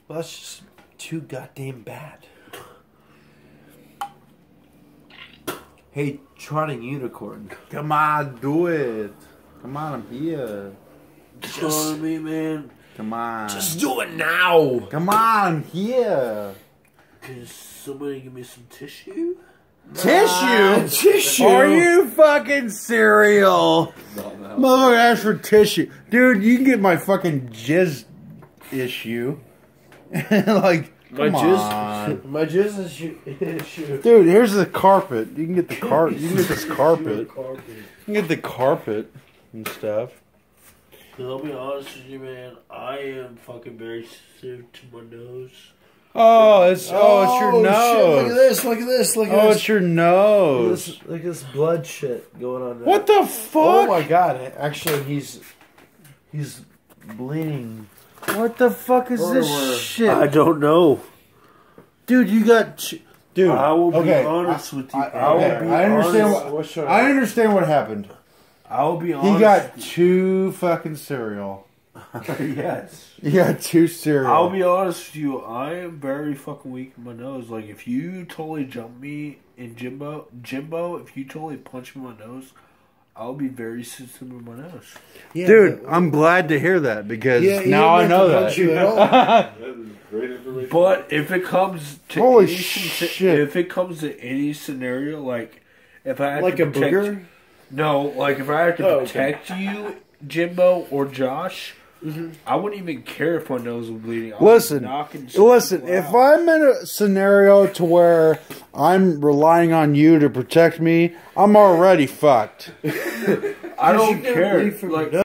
Well, that's just too goddamn bad. Hey, trotting unicorn. Come on, do it. Come on, I'm here. Just me, man. Come on. Just do it now. Come on, I'm here. Can somebody give me some tissue? Tissue? Tissue. Are you fucking cereal? Motherfucker asked for tissue. Dude, you can get my fucking jizz issue. Like, come on. My jizz issue. Dude, here's the carpet. You can get the carpet. You can get this carpet. You can get the carpet and stuff. I'll be honest with you, man. I am fucking very sensitive to my nose. Oh, it's your nose. Shit, look at this! Look at this! Look at Oh, this! it's your nose. Look at this blood shit going on there. What the fuck? Oh my god! Actually, he's bleeding. What the fuck is this shit? I don't know. Dude, you got... Dude, I will be okay, honest with you. I understand what happened. I will be honest. He got 2 fucking cereal. Yes. You got 2 cereal. I'll be honest with you. I am very fucking weak in my nose. Like, if you totally jump me in Jimbo, if you totally punch me in my nose, I'll be very sensitive to my nose. Yeah, Dude, I'm glad to hear that because he now I didn't know have to punch you at all. that. That is great information. But if it comes to Holy any shit. if it comes to any scenario, like if I have Like to a protect, booger? no, like if I have to Oh, okay. protect you, Jimbo or Josh, I wouldn't even care if my nose was bleeding. I'll Listen, be knocking shit if out. I'm in a scenario to where I'm relying on you to protect me, I'm already fucked. I don't You never care. bleed from Like, your